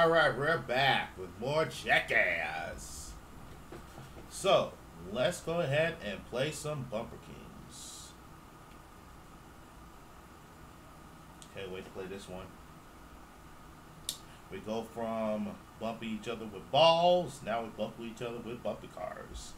Alright, we're back with more Jackass. So, let's go ahead and play some Bumper Kings. Can't wait to play this one. We go from bumping each other with balls, now we bump each other with bumpy cars.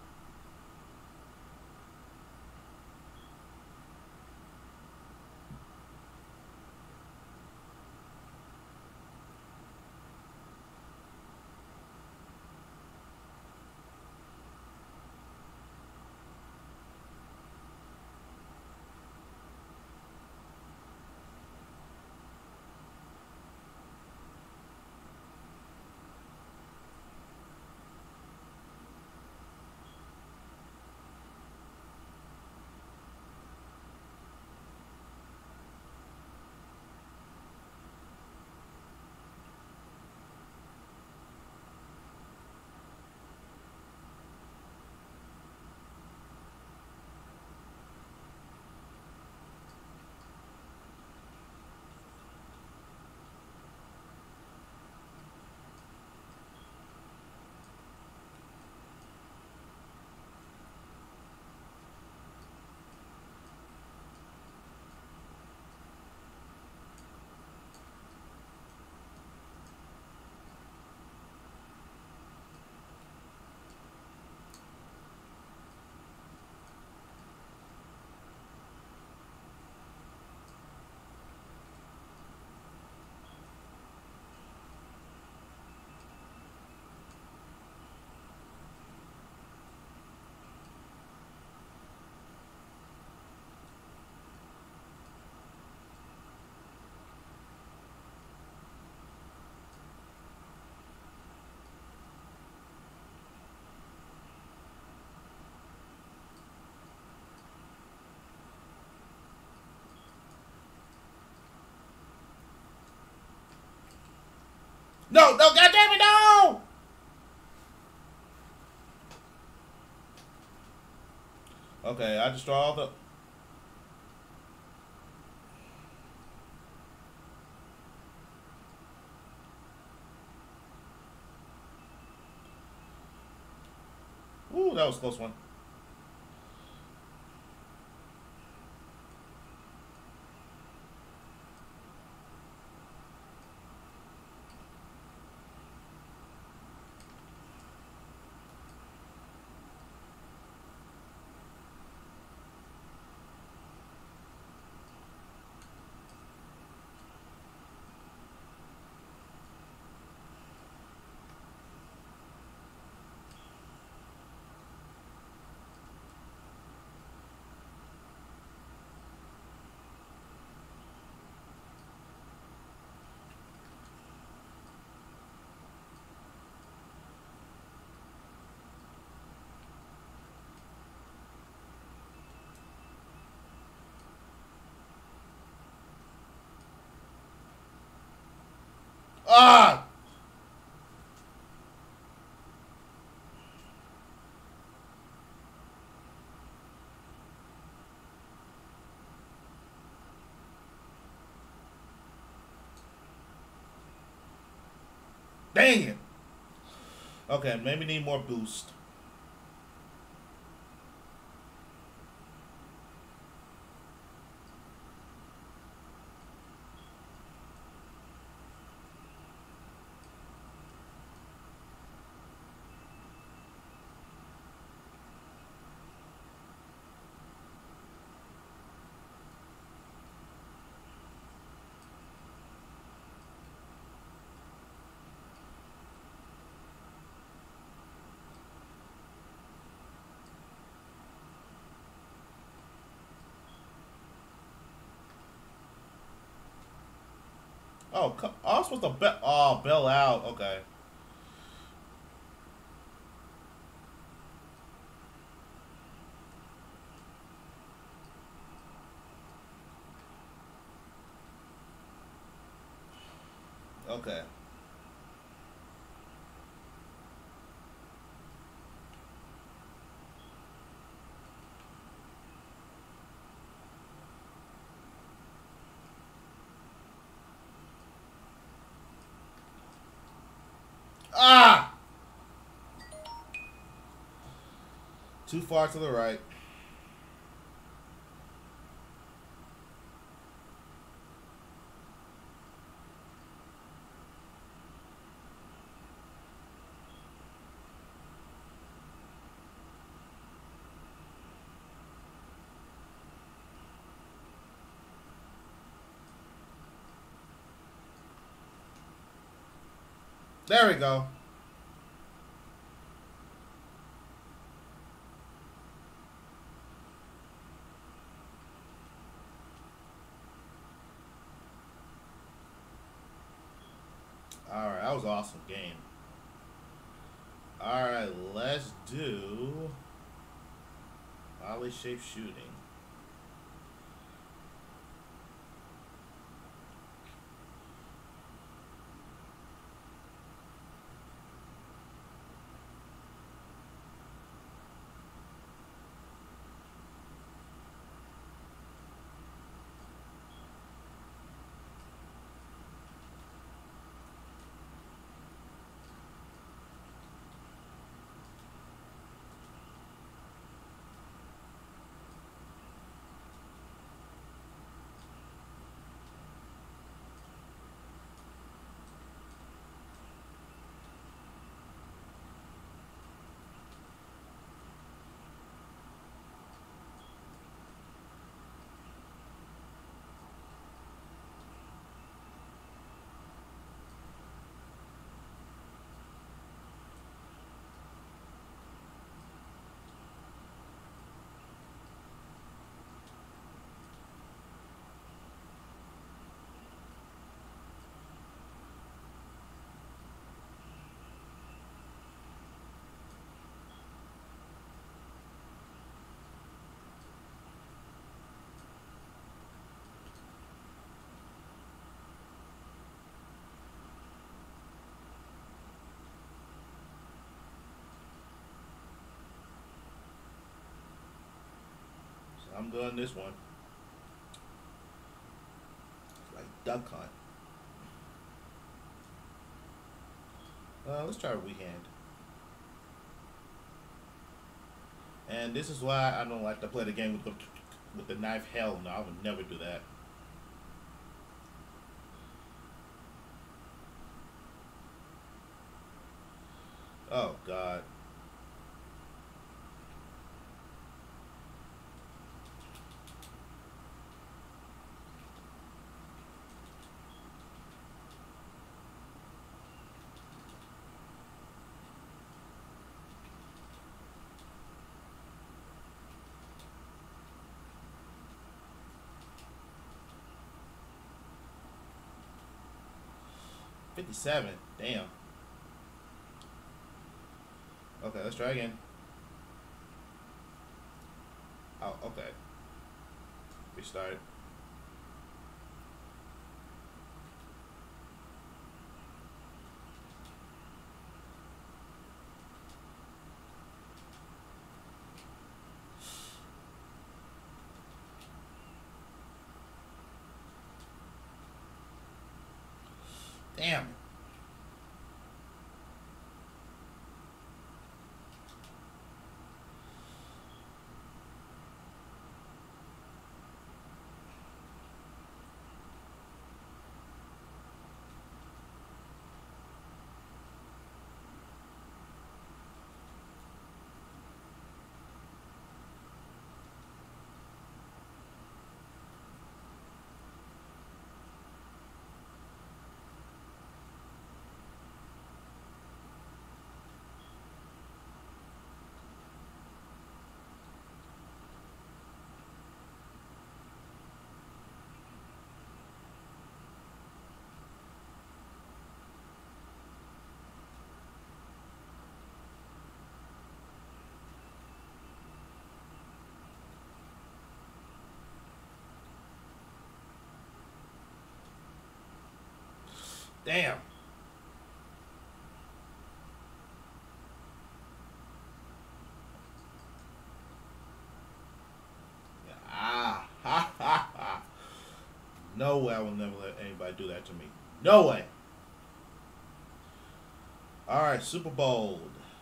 No, no, goddamn it, no! Okay, I destroy all the... Ooh, that was a close one. Ah! Dang it! Okay, maybe need more boost. Oh, I was supposed to bail out. Okay. Okay. Ah! Too far to the right. There we go. Alright, that was an awesome game. Alright, let's do volley shape shooting. So I'm doing this one. It's like duck hunt. Let's try a weak hand. And this is why I don't like to play the game with the knife. Hell no, I would never do that. Oh God. $57. Damn. Okay, let's try again. Oh, okay. Restart. Damn. Damn. Ah, ha, ha, ha. No way, I will never let anybody do that to me. No way. All right, Super Bowl.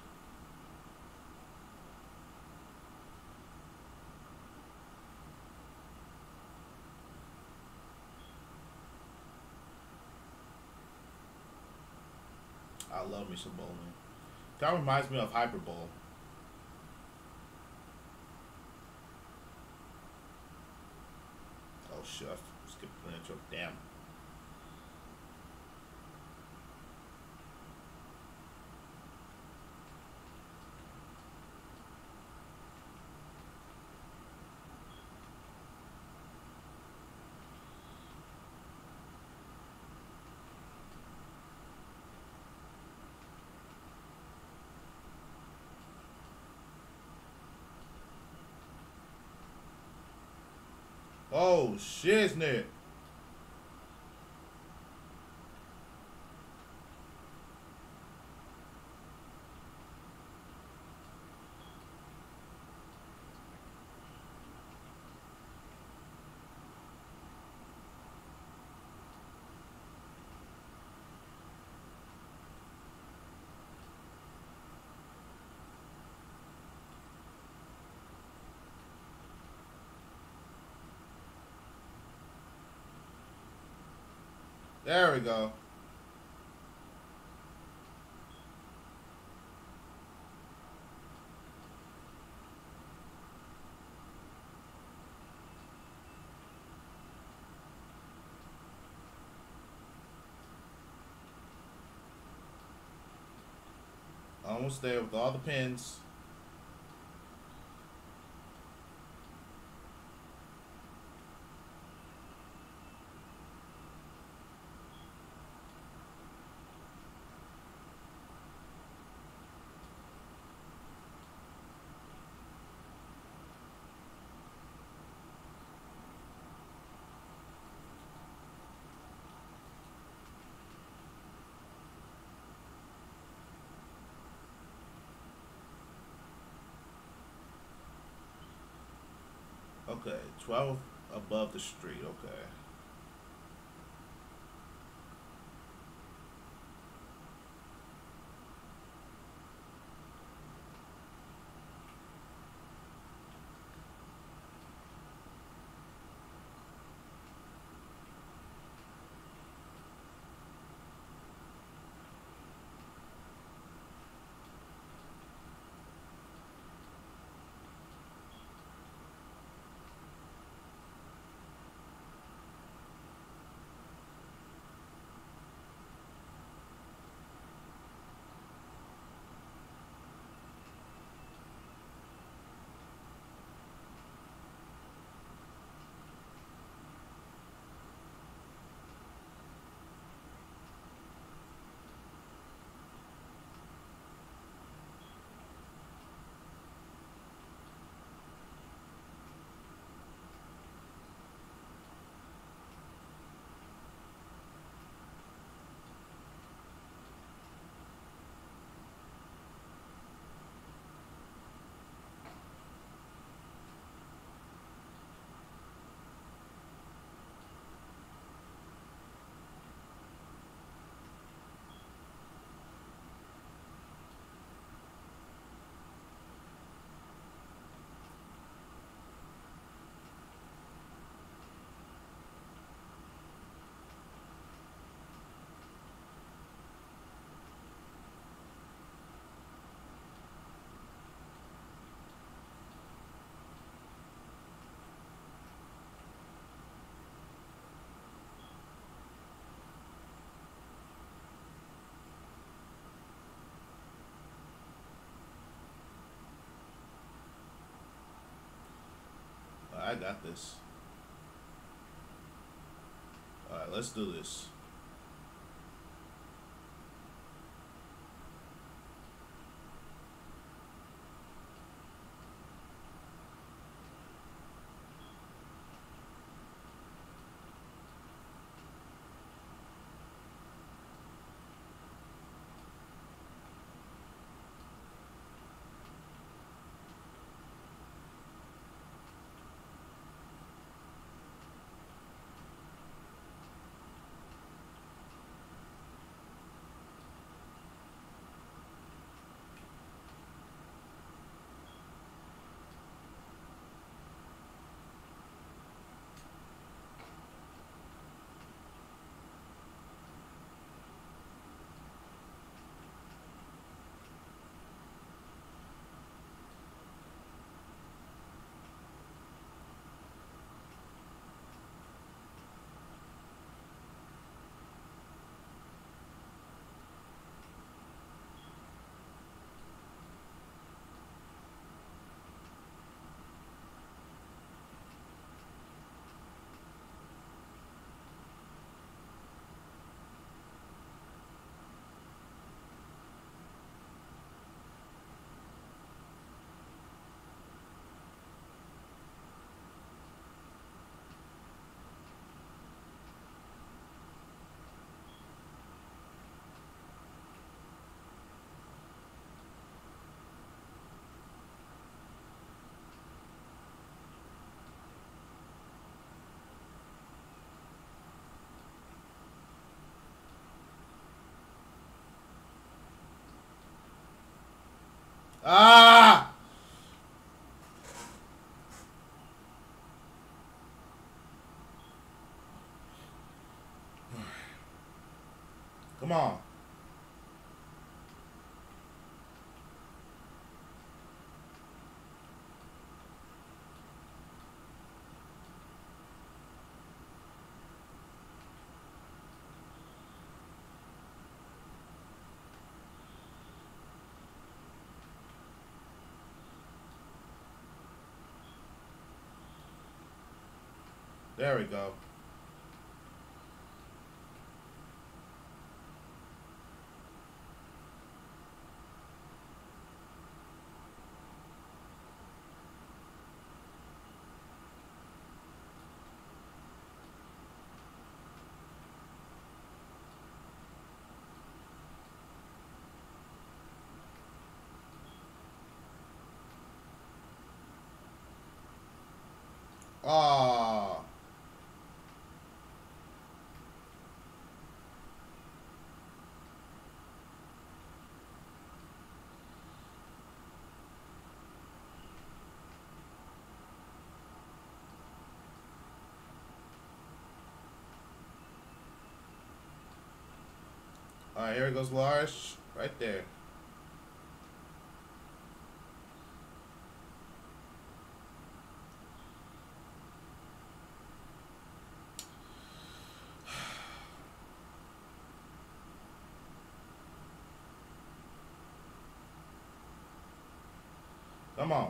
I love me some bowling. That reminds me of Hyper Bowl. Oh shit, I skipped the intro. Damn. Oh shiznit. There we go. Almost there with all the pins. Okay, 12 above the street. Okay. I got this. Alright, let's do this. Ah! Come on. There we go. Ah. Alright, here goes Lars. Right there. Come on.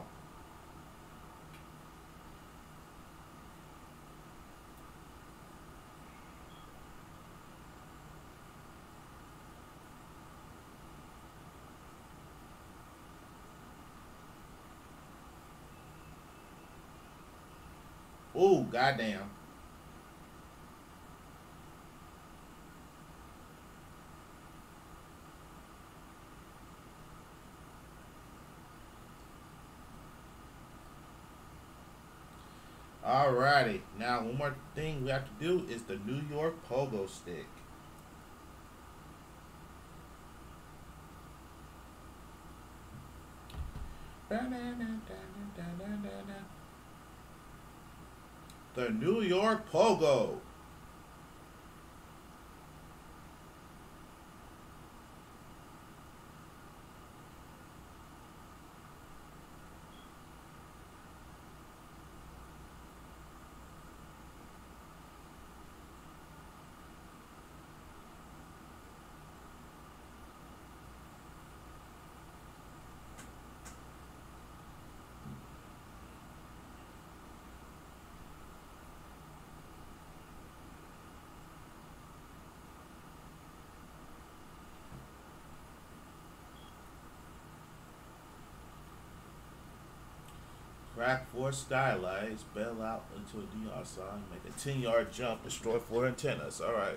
Ooh, goddamn. Alrighty. Now, one more thing we have to do is the New York pogo stick. The New York pogo. Crack 4 skylights, bail out into a DR sign, make a 10-yard jump, destroy 4 antennas. Alright.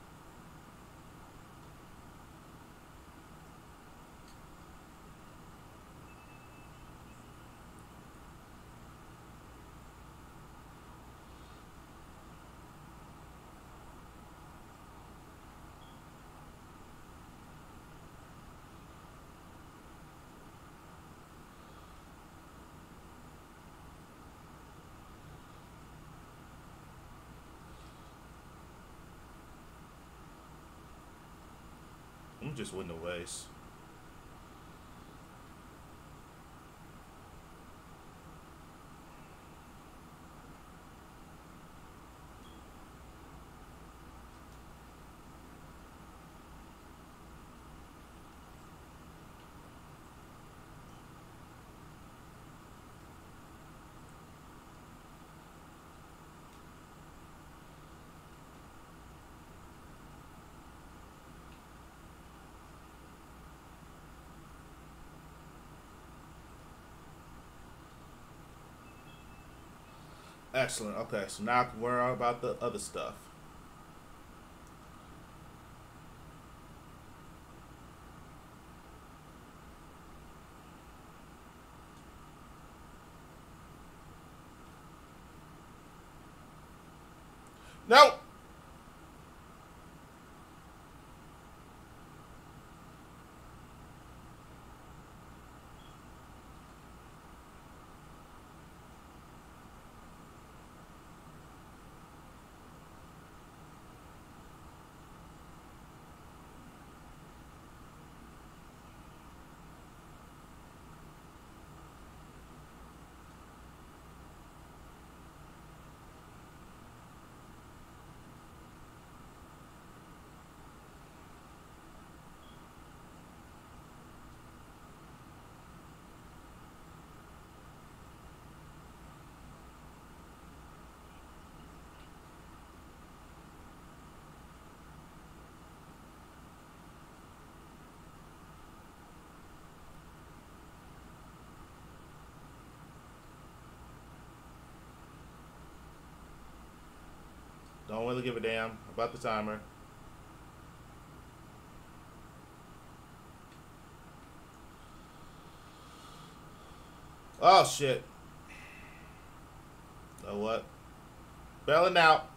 I'm just winning the race. Excellent. Okay, so now I can worry about the other stuff. Nope. really give a damn about the timer. Oh, shit. You know what? Bailing out.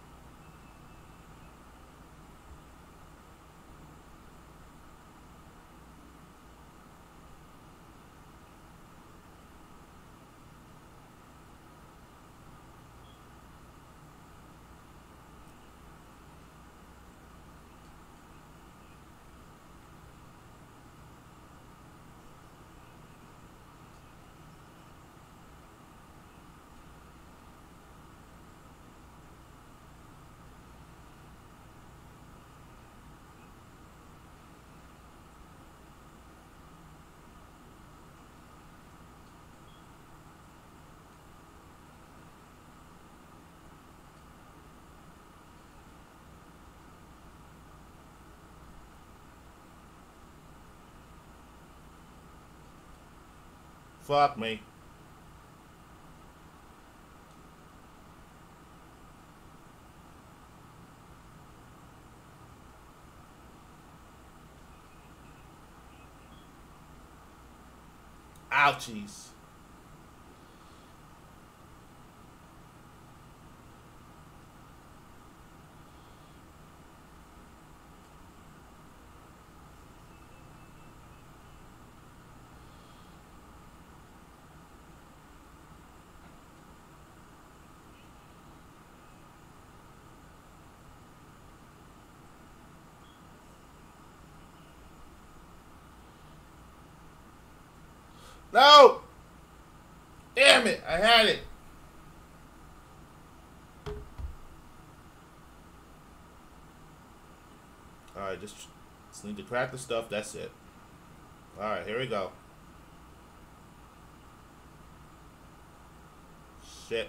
Fuck me. Ouchies. No! Damn it! I had it. Alright, just need to crack the stuff. That's it. Alright, here we go. Shit.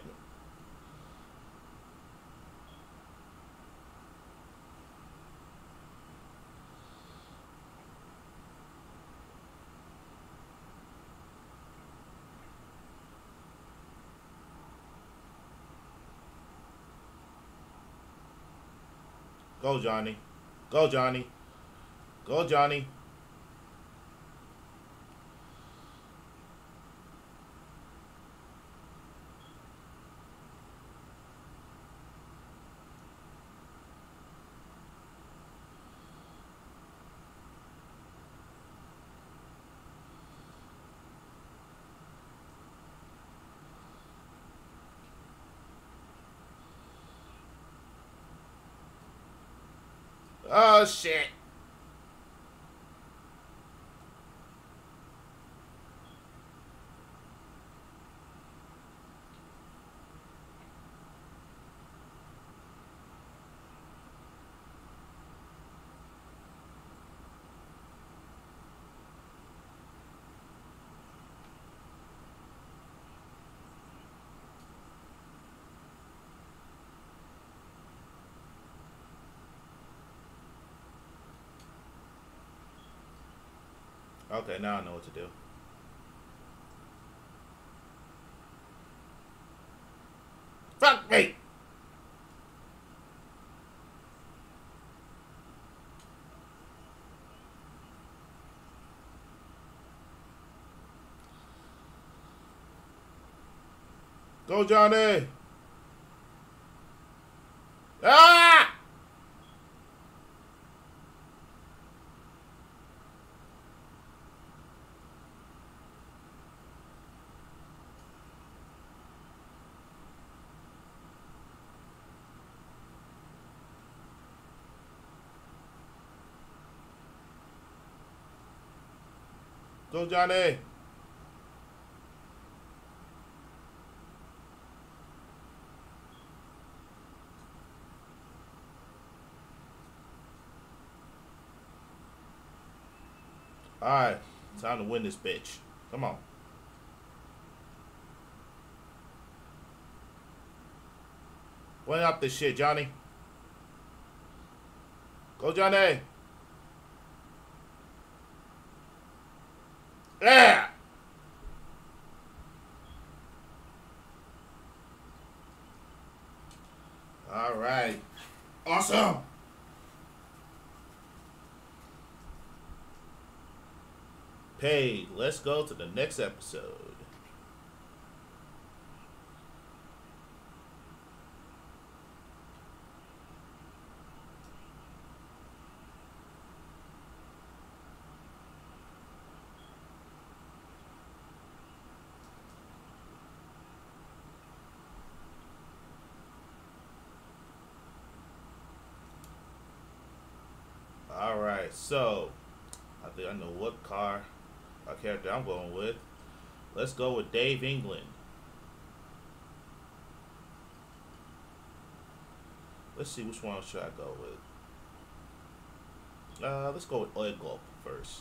Go, Johnny. Go, Johnny. Go, Johnny. Oh, shit. Okay, now I know what to do. Fuck me! Go, Johnny! Ah! Go, Johnny! Alright, time to win this bitch. Come on. Win up this shit, Johnny. Go, Johnny! Yeah! All right. Awesome. Paid. Let's go to the next episode. All right. So, I think I know what character I'm going with. Let's go with Dave England. Let's see which one should I go with. Let's go with Oil Gulp first.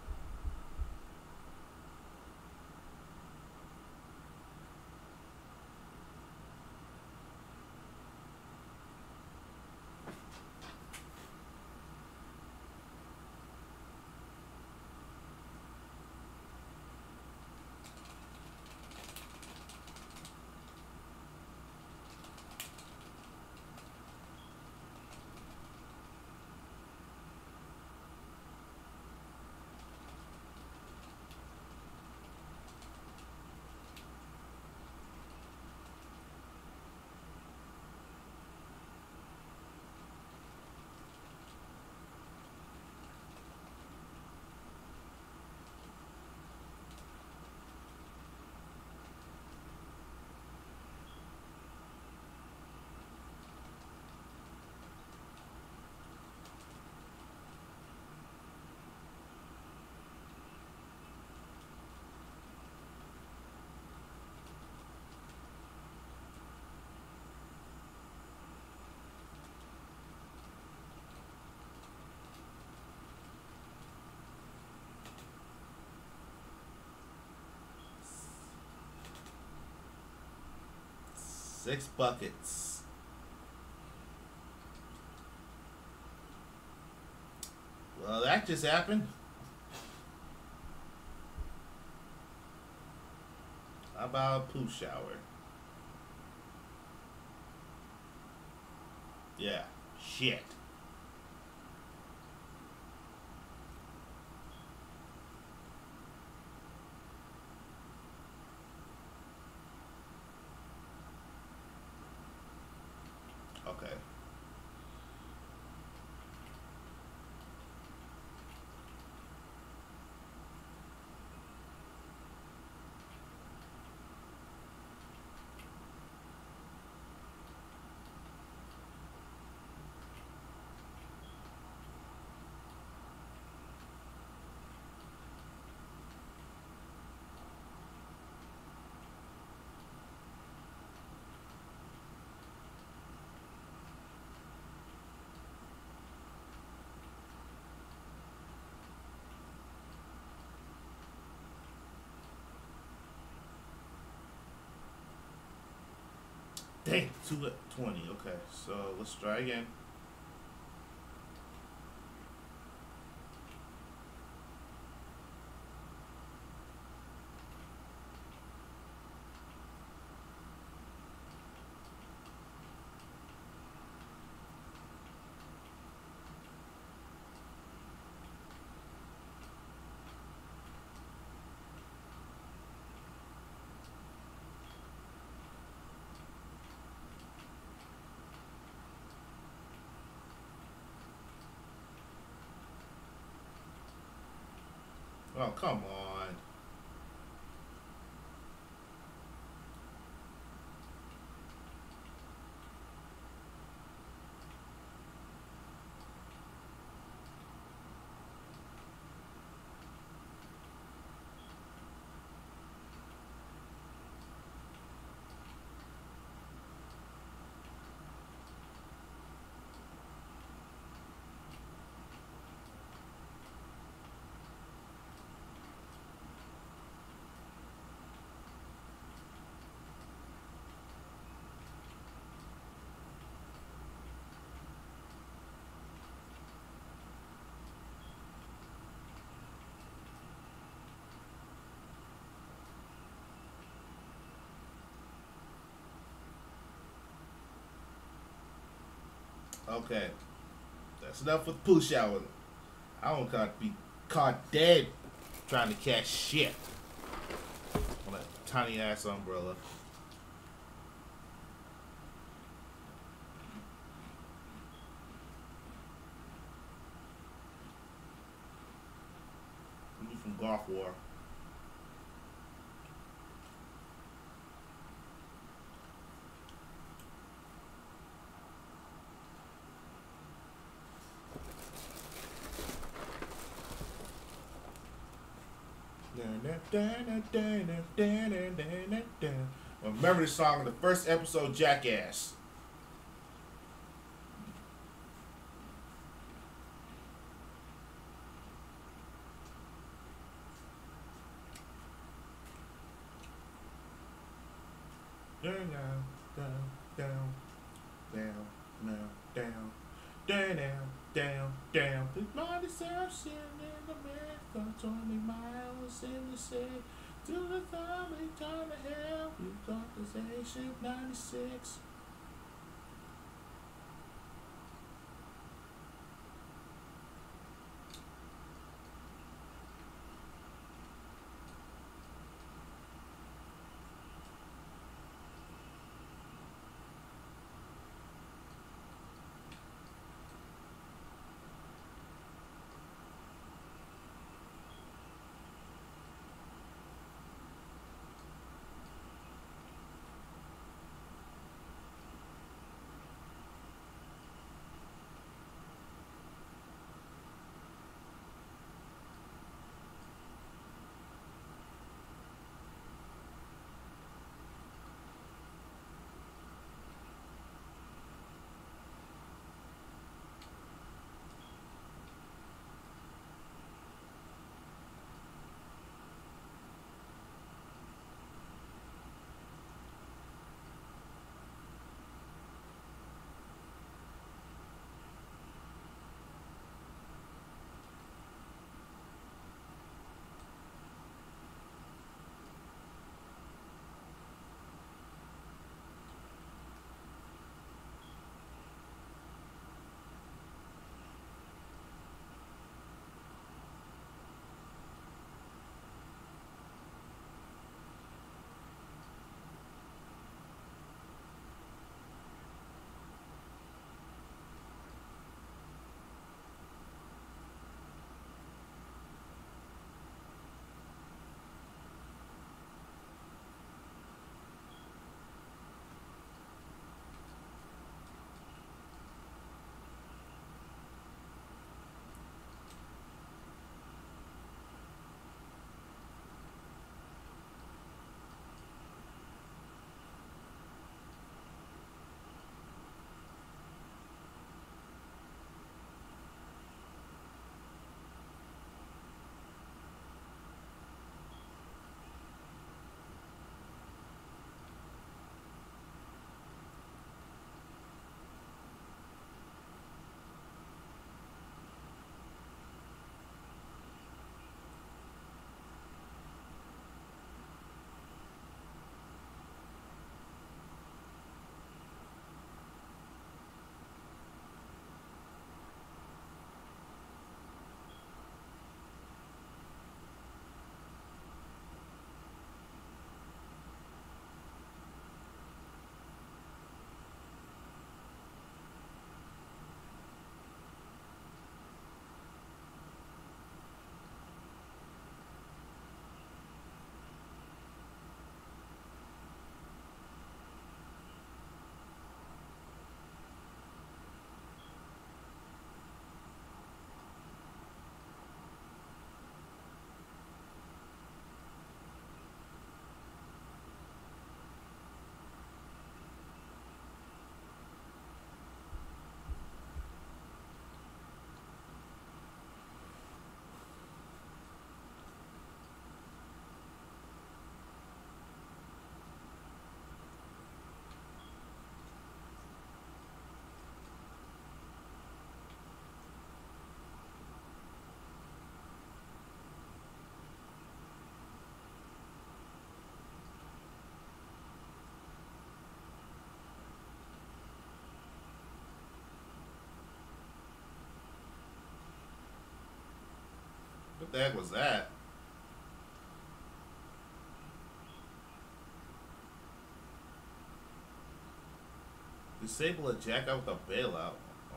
Six buckets. Well, that just happened. How about a poo shower? Yeah. Shit. Okay. Dang, 220. Okay, so let's try again. Oh, come on. Okay, that's enough with the poo shower. I don't want to be caught dead trying to catch shit on that tiny ass umbrella. You from Golf War. Remember this song in the first episode, Jackass. Down, down, down, down, down, down, down, down. The body deception in America, 20 miles in the city. To the thumb, we turn to hell. You got this Asian 96. the heck was that? Disable a jackout with a bailout.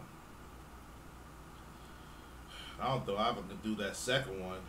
I don't know how I'm gonna do that second one.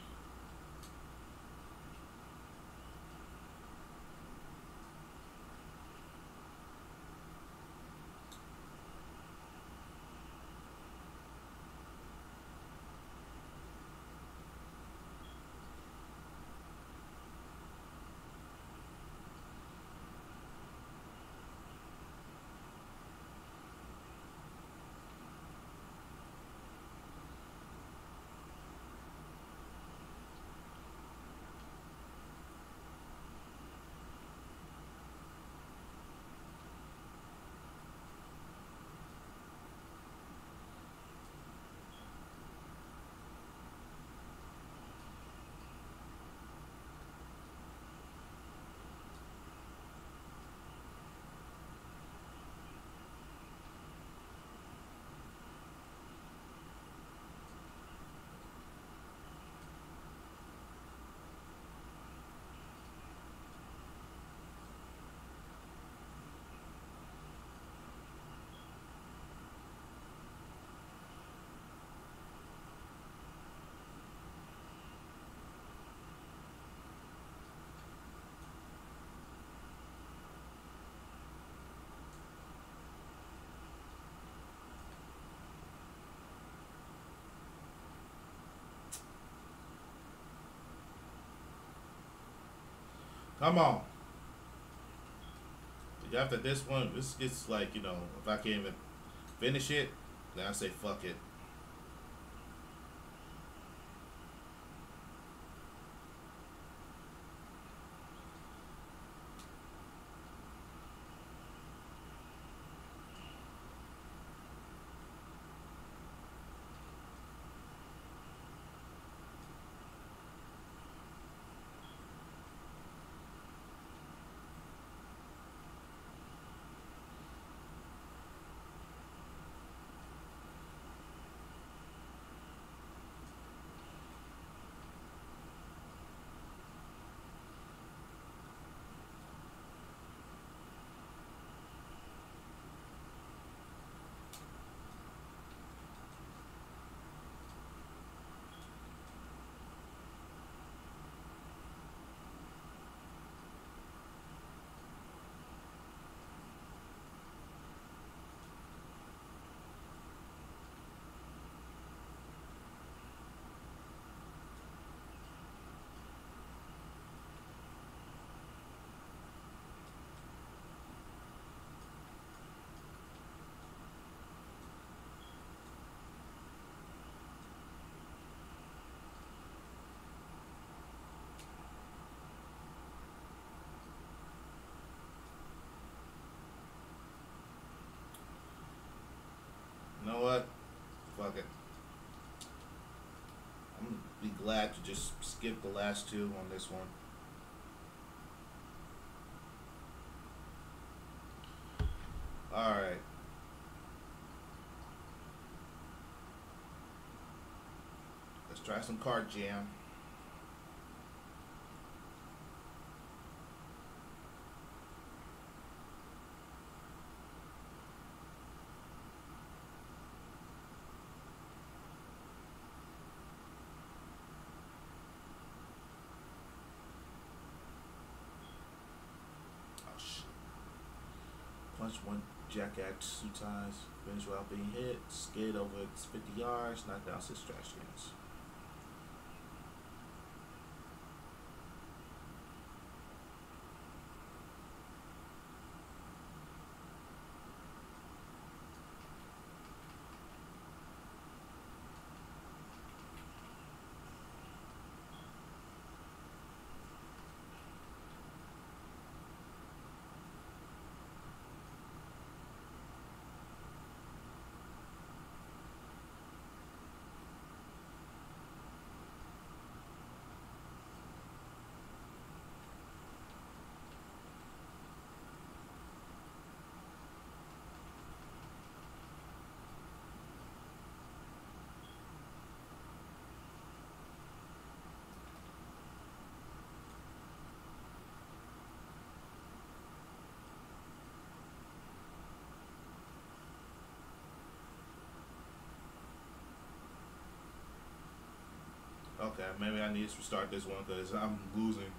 Come on. After this one, this gets like, you know, if I can't even finish it, then I say fuck it. You know what? Fuck it. I'm gonna be glad to just skip the last two on this one. Alright. Let's try some card jam. Punch one jackass 2 times, finish without being hit, skid over 50 yards, knock down 6 trash cans. Okay, maybe I need to restart this one because I'm losing.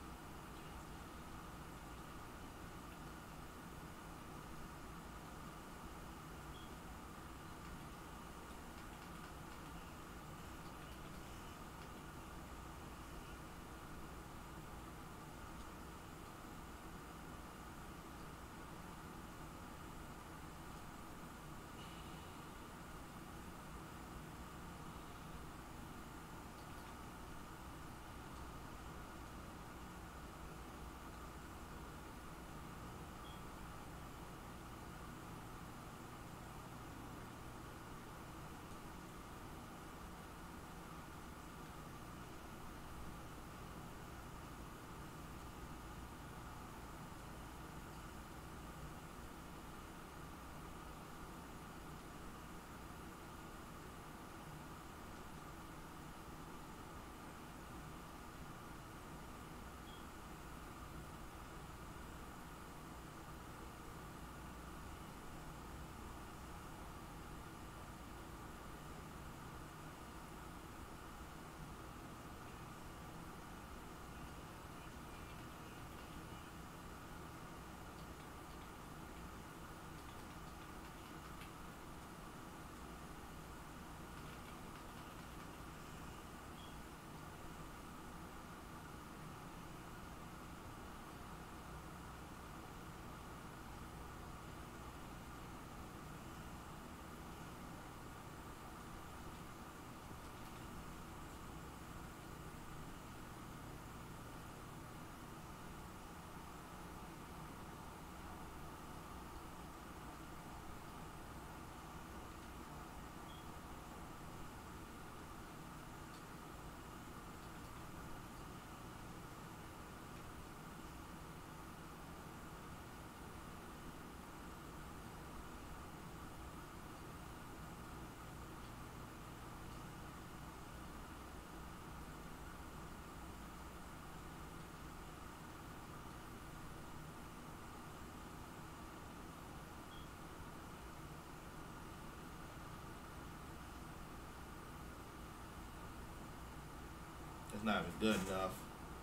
It's not even good enough.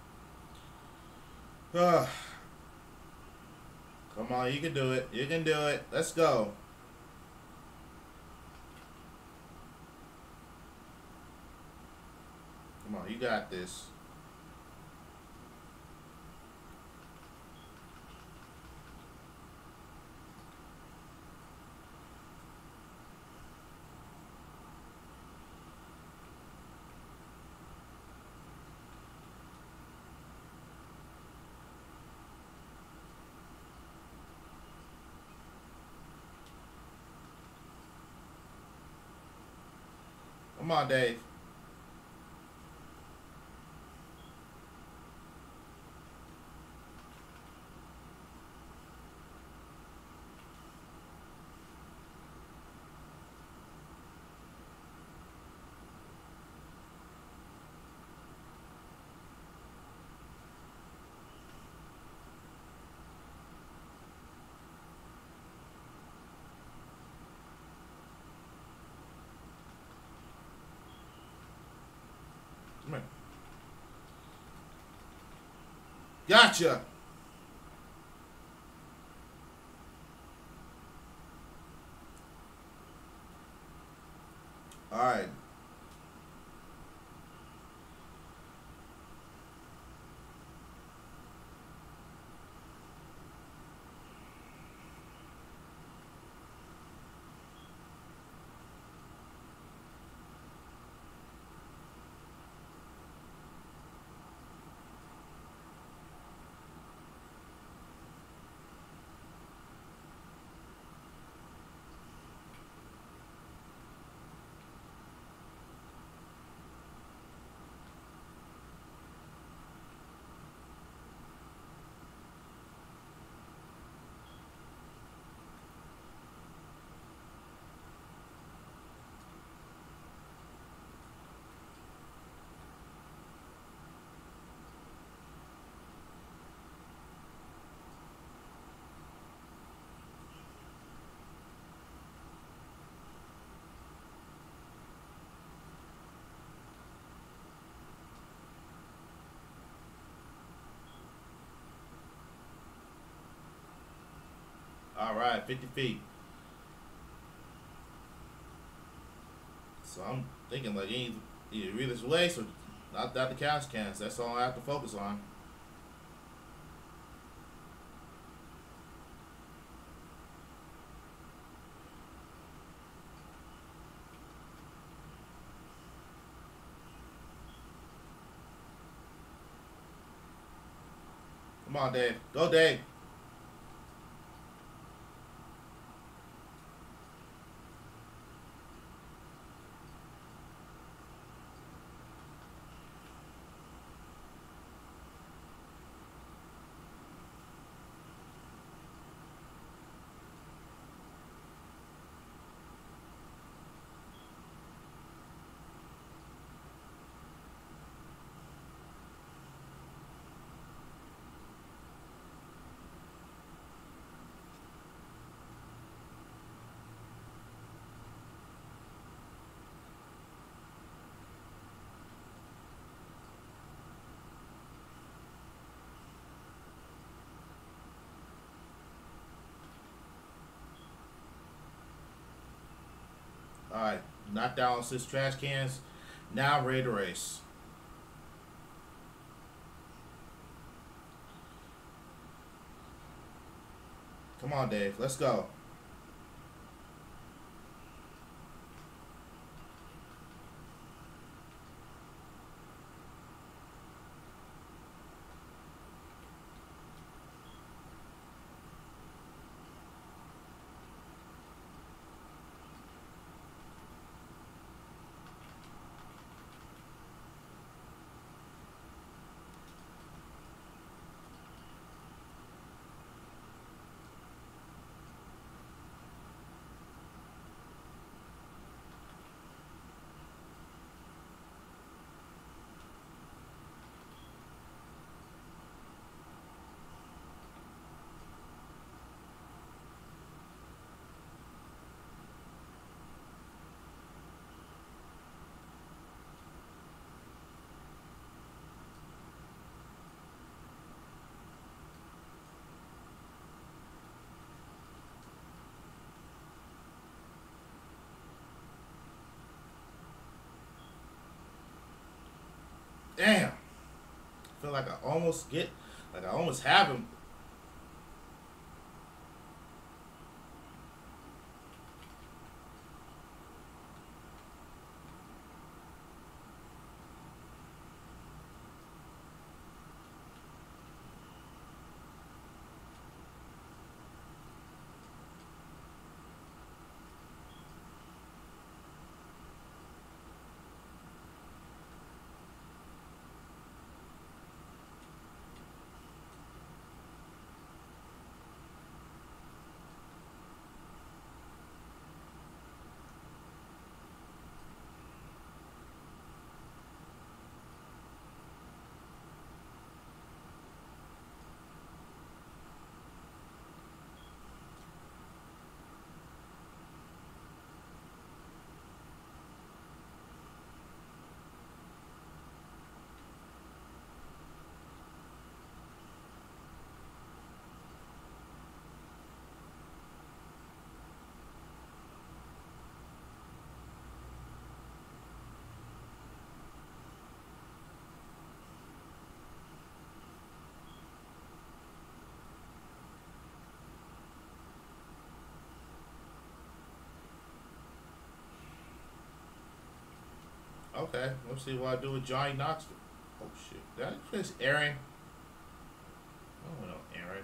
Ugh. Come on, you can do it. You can do it. Let's go. Come on, you got this. Come on, Dave. Come here. Gotcha. All right. All right, 50 feet. So I'm thinking like either read this way, so not the couch cans. That's all I have to focus on. Come on, Dave. Go, Dave. All right, knock down 6 trash cans. Now I'm ready to race. Come on, Dave. Let's go. Damn. I feel like I almost have him. Okay, let's see what I do with Johnny Knoxville. Oh shit, that's Aaron. Oh no, Aaron.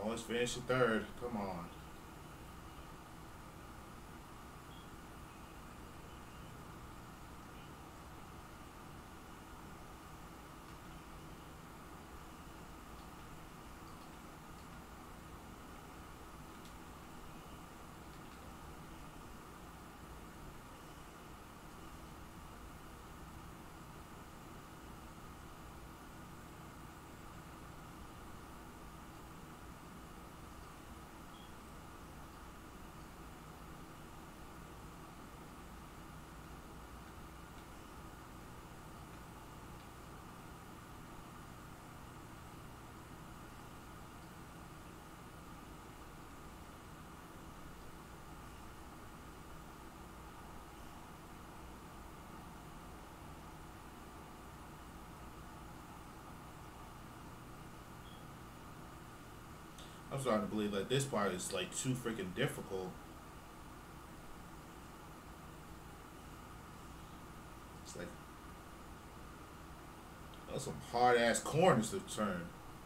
Always finishing third. Come on. I'm starting to believe like this part is like too freaking difficult. It's like that's some hard ass corners to turn.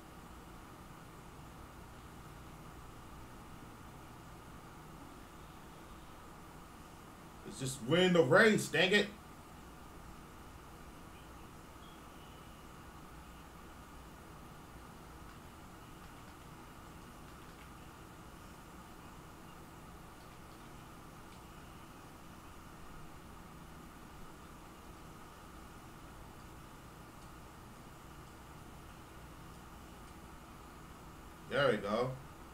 It's just win the race, dang it. There we go.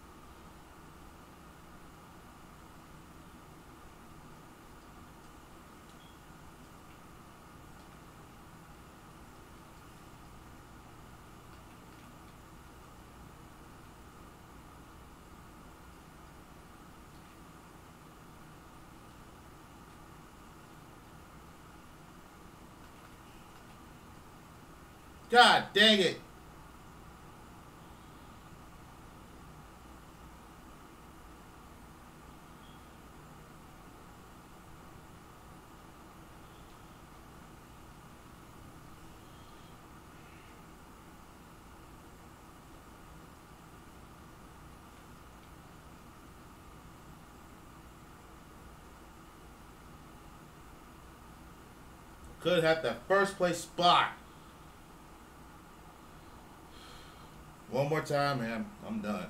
God dang it. Could have the first place spot. One more time, man. I'm done.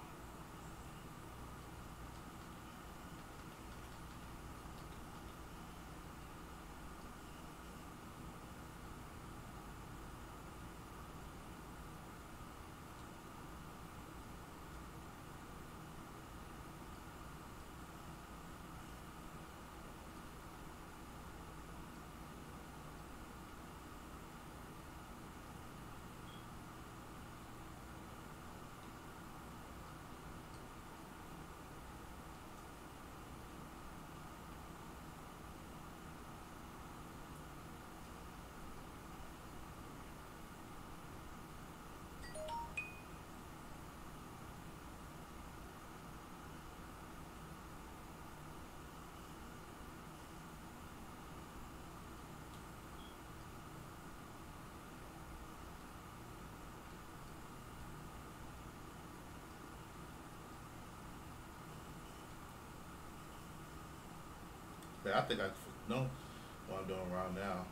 But I think I know what I'm doing right now.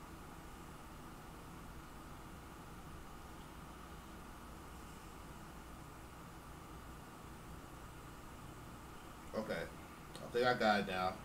Okay. I think I got it now.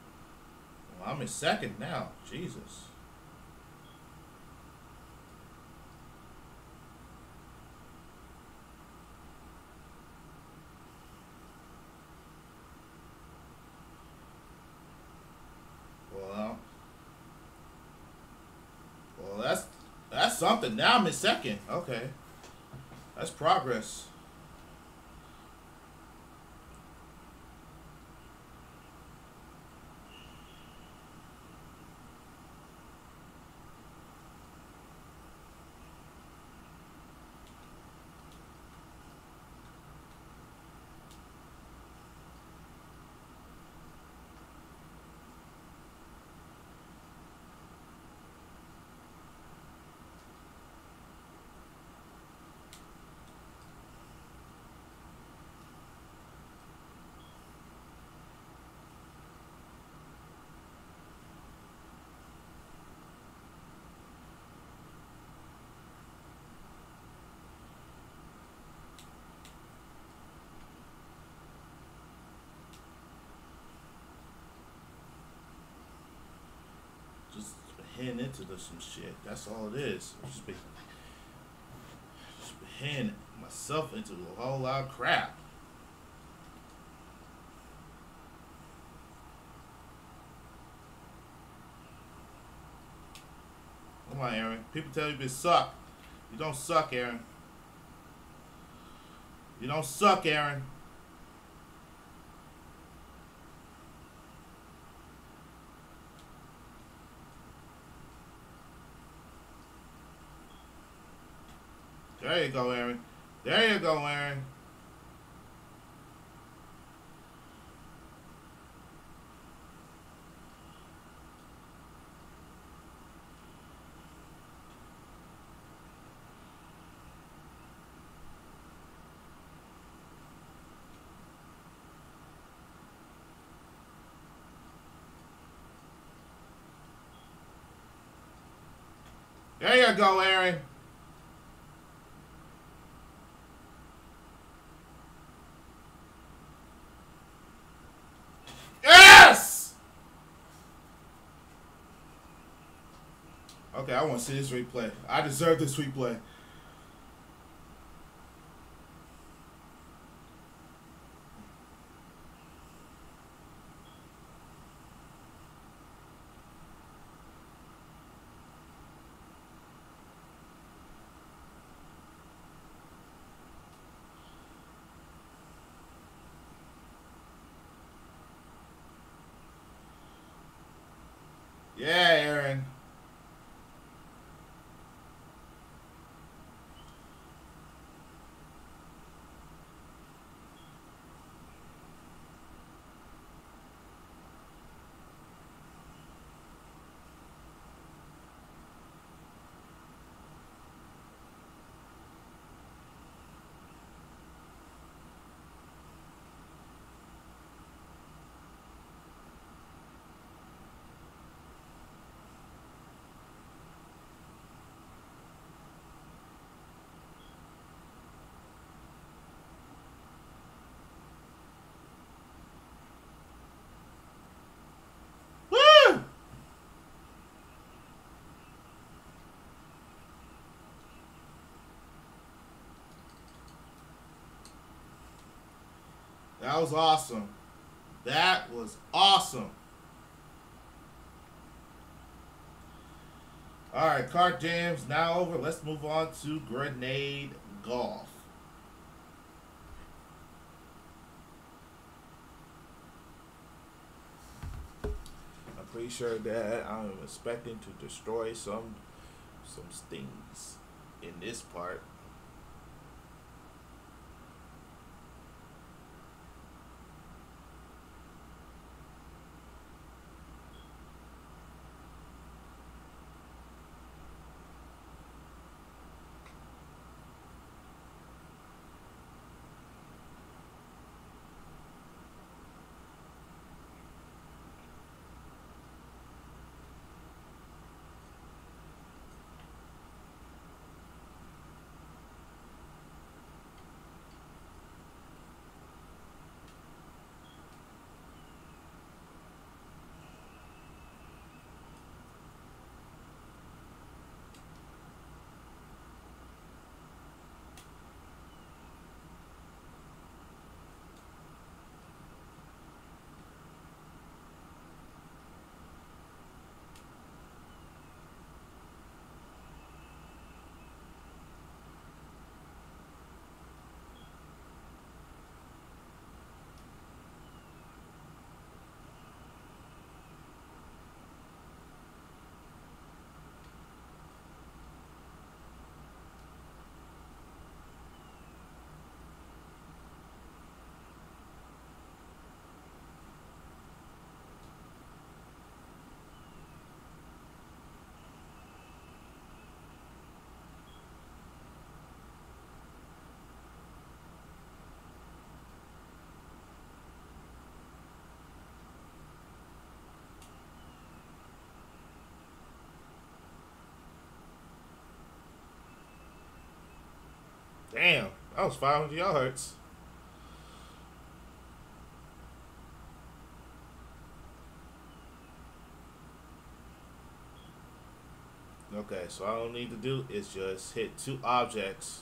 Well, I'm in second now. Jesus. something. Now I'm in second. Okay. That's progress. Just heading into some shit. That's all it is. Just be heading myself into a whole lot of crap. Come on, Aaron. People tell you you suck. You don't suck, Aaron. You don't suck, Aaron. There you go, Aaron. There you go, Aaron. There you go, Aaron. Yes! Okay, I want to see this replay. I deserve this replay. Yeah, Aaron. Woo! That was awesome. That was awesome. Alright, cart jams now over. Let's move on to grenade golf. I'm pretty sure that I'm expecting to destroy some things in this part. Damn, that was 500 yards. Okay, so all I need to do is just hit two objects.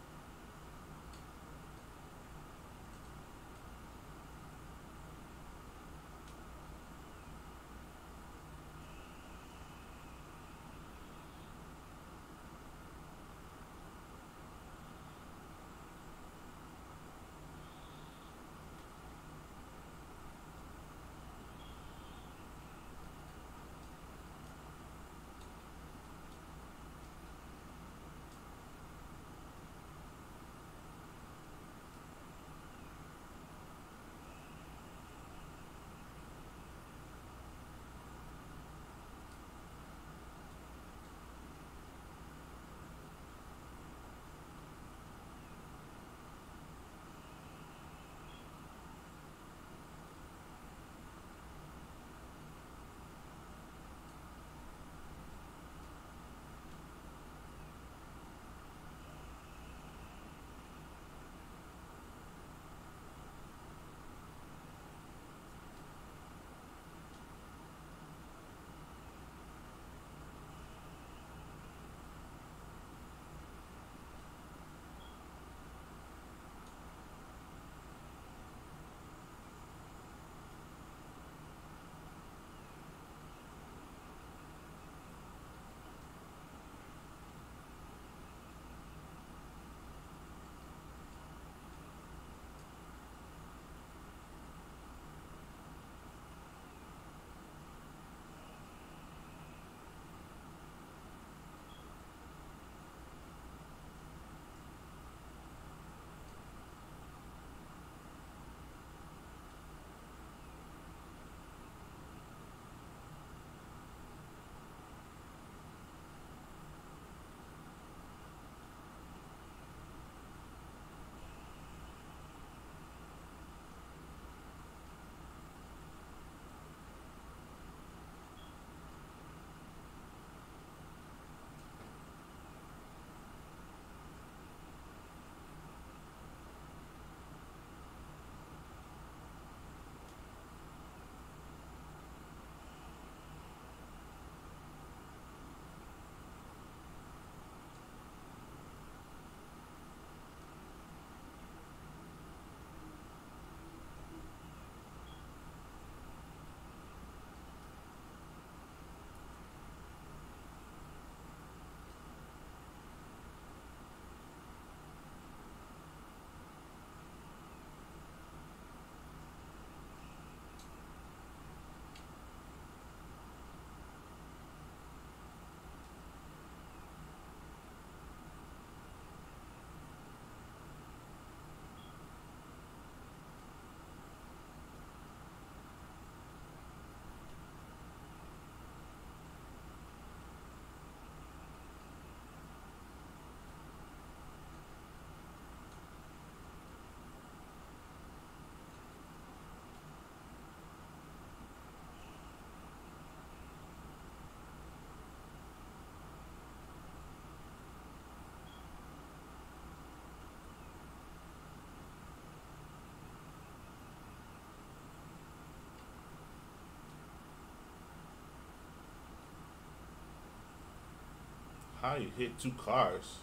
How you hit two cars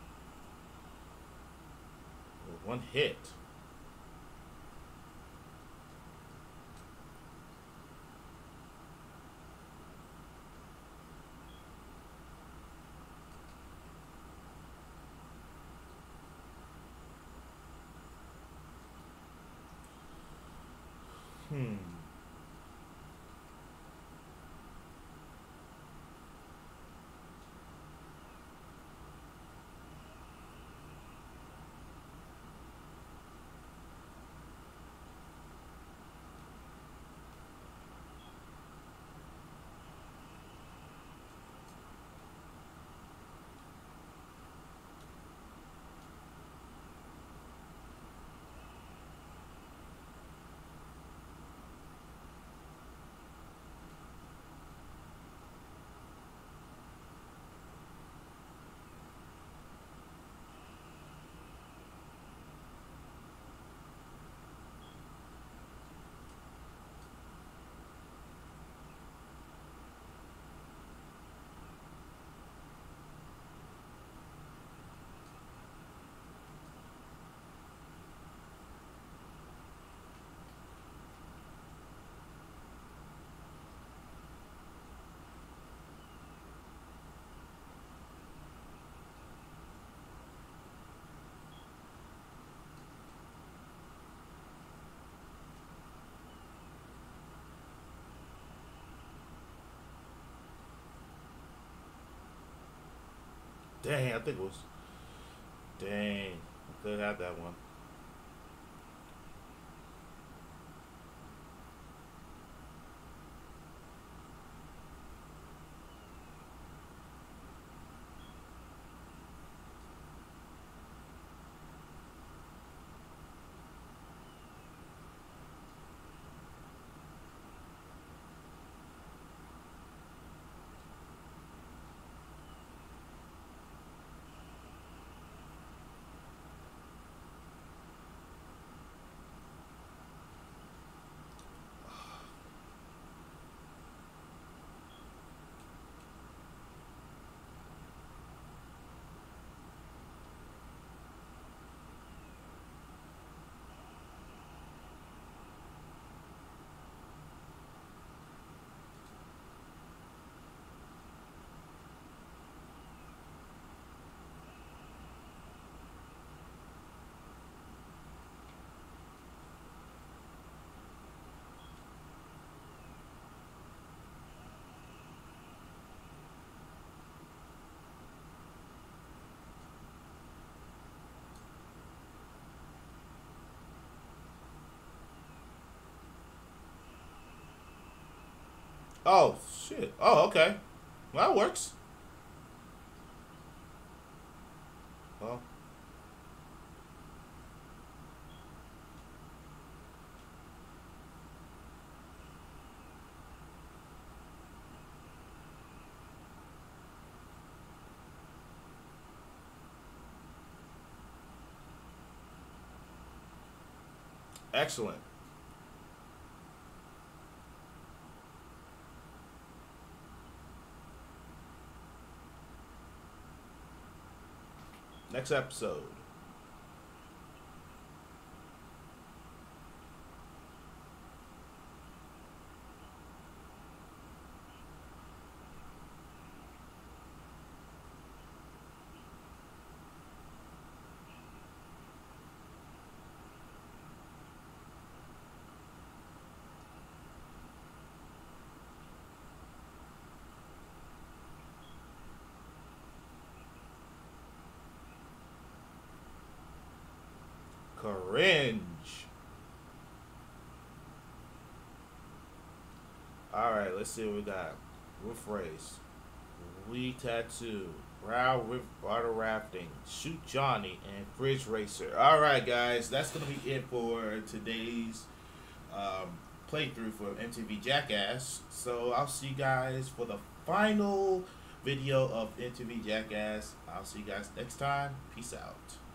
with one hit? Hmm. Dang, I think it was. Dang, I could have that one. Oh shit. Oh, okay. Well, that works. Well, excellent. Next episode. Cringe. All right, let's see what we got. Roof race, we tattoo, brow with water rafting, shoot Johnny, and fridge racer. All right, guys, that's gonna be it for today's um, playthrough for MTV Jackass. So I'll see you guys for the final video of MTV Jackass. I'll see you guys next time. Peace out.